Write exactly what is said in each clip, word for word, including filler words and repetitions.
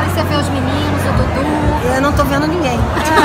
novela e você vê os meninos, o Dudu? Eu não tô vendo ninguém.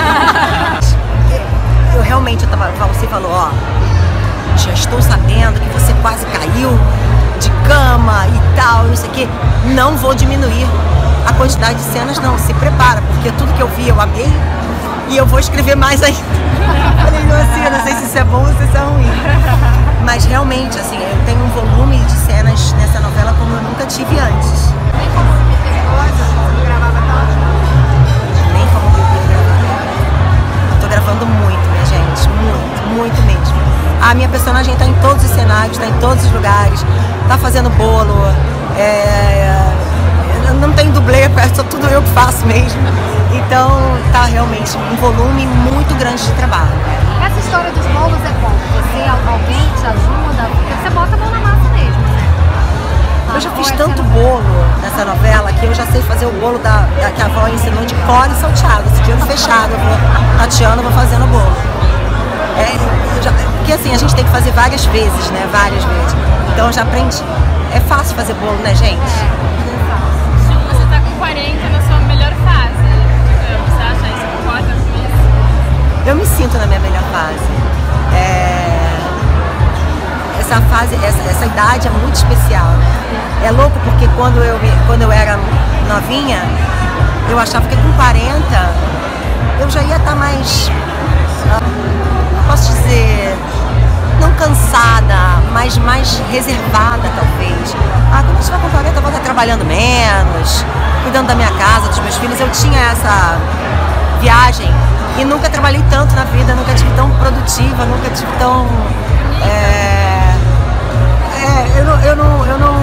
eu, eu realmente, eu tava, você falou, ó, já estou sabendo que você quase caiu de cama e tal, não sei o quê. Não vou diminuir a quantidade de cenas, não. Se prepara, porque tudo que eu vi eu amei e eu vou escrever mais ainda. Falei, não, assim, eu não sei se isso é bom ou se isso é ruim. Mas realmente, assim, eu tenho um volume de cenas nessa novela como eu nunca tive antes. Nem como o Bebê não gravava tanto? Nem como o Bebê gravava. Eu tô gravando muito, minha gente. Muito, muito mesmo. A minha personagem tá em todos os cenários, tá em todos os lugares, tá fazendo bolo, é... não tem dublê, é só tudo eu que faço mesmo. Então tá realmente um volume muito grande de trabalho. Essa história dos bolos é como? Você, alguém te ajuda? Porque você bota a mão na massa mesmo, né? Eu já fiz tanto bolo nessa novela que eu já sei fazer o bolo da, da, que a avó ensinou de cor e salteado. Esse dia fechado, eu vou tateando, vou fazendo o bolo. É, já, porque assim, a gente tem que fazer várias vezes, né? Várias vezes. Então eu já aprendi. É fácil fazer bolo, né, gente? É. Você tá com quarenta na sua melhor fase. Você acha isso? Concorda com isso? Eu me sinto na minha melhor fase. É... Essa fase, essa, essa idade é muito especial, né? É louco porque quando eu, quando eu era novinha, eu achava que com quarenta eu já ia estar mais, não posso dizer, não cansada, mas mais reservada talvez. Ah, quando eu estiver com quarenta eu vou estar trabalhando menos, cuidando da minha casa, dos meus filhos. Eu tinha essa viagem e nunca trabalhei tanto na vida, nunca tive tão produtiva, nunca tive tão... É, é, eu, não, eu, não, eu não...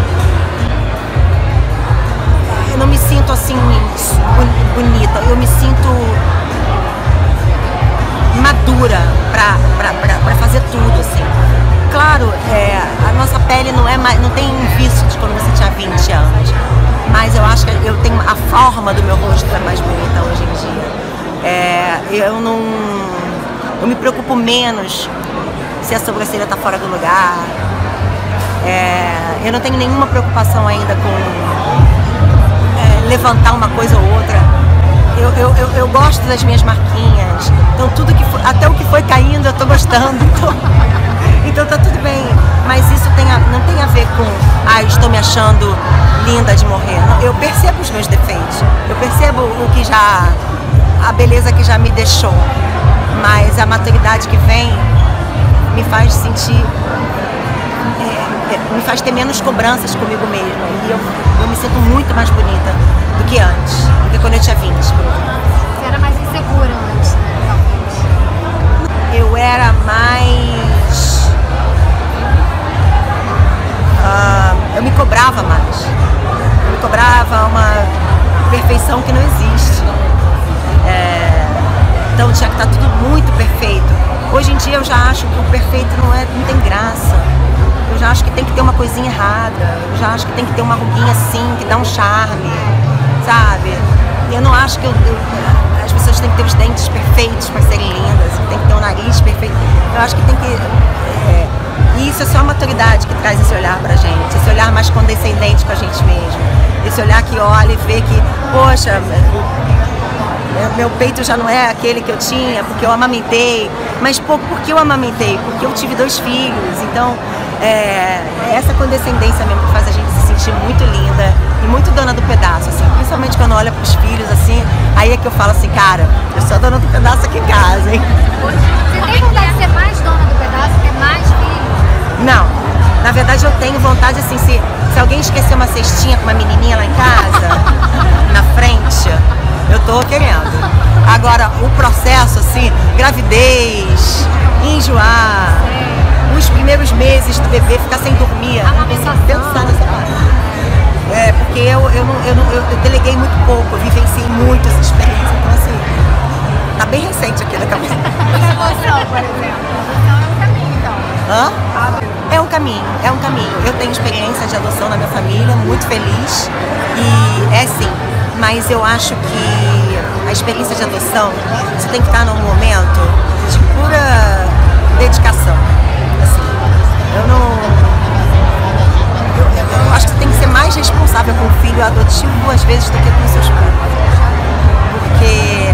Eu não me sinto assim bonita, eu me sinto madura pra, pra, pra, pra fazer tudo, assim. Claro, é, a nossa pele não, é mais, não tem um vício de quando você tinha vinte anos, mas eu acho que eu tenho, a forma do meu rosto é mais bonita hoje em dia. É, eu não... Eu me preocupo menos se a sobrancelha tá fora do lugar. É, eu não tenho nenhuma preocupação ainda com é, levantar uma coisa ou outra. Eu, eu, eu, eu gosto das minhas marquinhas. Então tudo que foi, até o que foi caindo eu tô gostando. Então, então tá tudo bem. Mas isso tem a, não tem a ver com ah, estou me achando linda de morrer. Eu percebo os meus defeitos. Eu percebo o que já... a beleza que já me deixou. Mas a maturidade que vem me faz sentir... me faz ter menos cobranças comigo mesma. E eu, eu me sinto muito mais bonita do que antes, do que quando eu tinha vinte. Você era mais insegura antes, né? Talvez. Eu era mais... Uh, eu me cobrava mais. Eu me cobrava uma perfeição que não existe. É, então tinha que estar tudo muito perfeito. Hoje em dia eu já acho que o perfeito não, é, não tem graça. Eu já acho que tem que ter uma coisinha errada, eu já acho que tem que ter uma ruguinha assim, que dá um charme, sabe? E eu não acho que eu, eu, as pessoas têm que ter os dentes perfeitos para serem lindas, tem que ter o nariz perfeito. Eu acho que tem que... É, e isso é só a maturidade que traz esse olhar pra gente, esse olhar mais condescendente com a gente mesmo. Esse olhar que olha e vê que, poxa, meu peito já não é aquele que eu tinha, porque eu amamentei. Mas pô, por que eu amamentei? Porque eu tive dois filhos, então... É, é essa condescendência mesmo que faz a gente se sentir muito linda e muito dona do pedaço, assim, principalmente quando olha pros filhos, assim, aí é que eu falo assim, cara, eu sou a dona do pedaço aqui em casa, hein? Você tem vontade de ser mais dona do pedaço, ter mais filhos? Não, na verdade eu tenho vontade, assim, se, se alguém esquecer uma cestinha com uma menininha lá em casa, na frente, eu tô querendo. Agora, o processo, assim, gravidez, enjoar, os primeiros meses do bebê ficar sem dormir, eu preciso pensar nessa parte. É, porque eu, eu, não, eu, não, eu deleguei muito pouco, eu vivenciei muito essa experiência, então assim, tá bem recente aqui na cabeça. Emoção, por exemplo. Então é um caminho, então. Hã? É um caminho, é um caminho. Eu tenho experiência de adoção na minha família, muito feliz, e é sim, mas eu acho que a experiência de adoção, você tem que estar num momento de pura dedicação. Eu não... Eu, eu acho que você tem que ser mais responsável. responsável com o filho adotivo às vezes do que com seus pais. Porque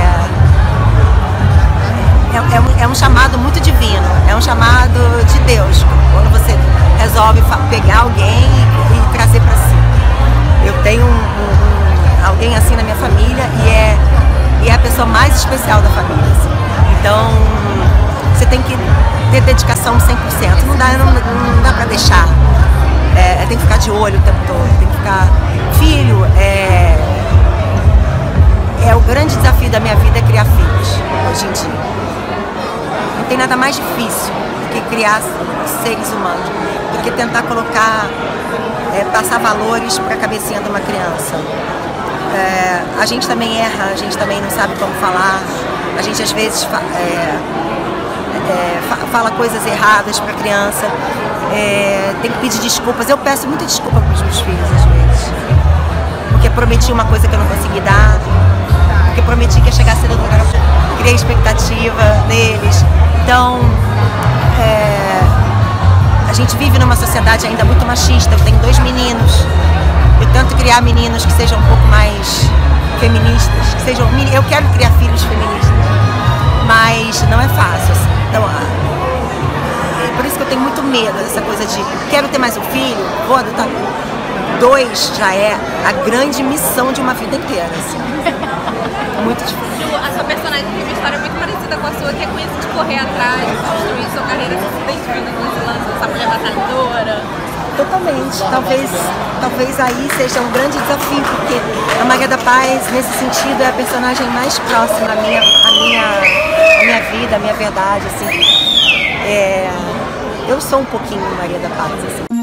é, é, um, é um chamado muito divino, é um chamado de Deus, quando você resolve pegar alguém e, e trazer para si. Eu tenho um, um, alguém assim na minha família e é, e é a pessoa mais especial da família. Assim. Então, você tem que ter dedicação cem por cento, não dá, não, não dá para deixar. É, tem que ficar de olho o tempo todo, tem que ficar... Filho, é, é o grande desafio da minha vida é criar filhos, hoje em dia. Não tem nada mais difícil do que criar seres humanos, do que tentar colocar, é, passar valores para a cabecinha de uma criança. É, a gente também erra, a gente também não sabe como falar, a gente às vezes fa é, é, fa fala coisas erradas para a criança, é, tem que pedir desculpas. Eu peço muita desculpa para os meus filhos às vezes, porque prometi uma coisa que eu não consegui dar, porque prometi que ia chegar cedo no lugar, criei expectativa neles. Então, é, a gente vive numa sociedade ainda muito machista. Eu tenho dois meninos, eu tento criar meninos que sejam um pouco mais feministas, que sejam, eu quero criar filhos feministas, mas não é fácil. Assim. Então, é por isso que eu tenho muito medo dessa coisa de quero ter mais um filho, vou adotar. Dois já é a grande missão de uma vida inteira, assim. Muito difícil. Ju, a sua personagem tem uma história muito parecida com a sua, que é com isso de correr atrás, de construir sua carreira, se identificando com esse lance dessa mulher batalhadora. Totalmente. Talvez, talvez aí seja um grande desafio, porque a Maria da Paz, nesse sentido, é a personagem mais próxima à minha, à minha, à minha vida, à minha verdade, assim. É, eu sou um pouquinho Maria da Paz, assim.